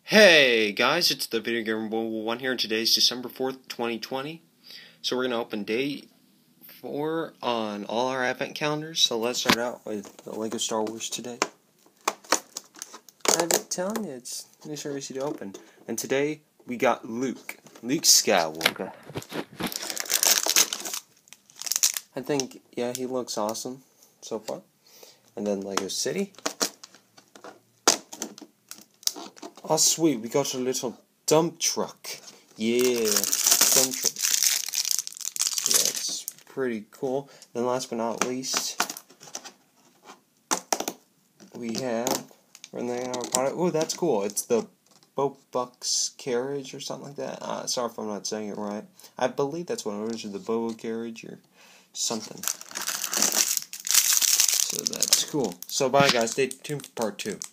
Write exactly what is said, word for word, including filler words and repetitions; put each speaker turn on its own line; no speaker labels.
Hey guys, it's the Video Gamer one here, and today is December fourth, twenty twenty. So we're going to open day four on all our advent calendars. So let's start out with the Lego Star Wars today. I've been telling you, it's nice or easy to open. And today we got Luke. Luke Skywalker. I think, yeah, he looks awesome so far. And then Lego City. Oh, sweet, we got a little dump truck. Yeah, dump truck. Yeah, it's pretty cool. Then last but not least, we have, running our product. Oh, that's cool. It's the Bobucks carriage or something like that. Uh, sorry if I'm not saying it right. I believe that's what it is, or the Bobo carriage or something. So that's cool. So bye guys, stay tuned for part two.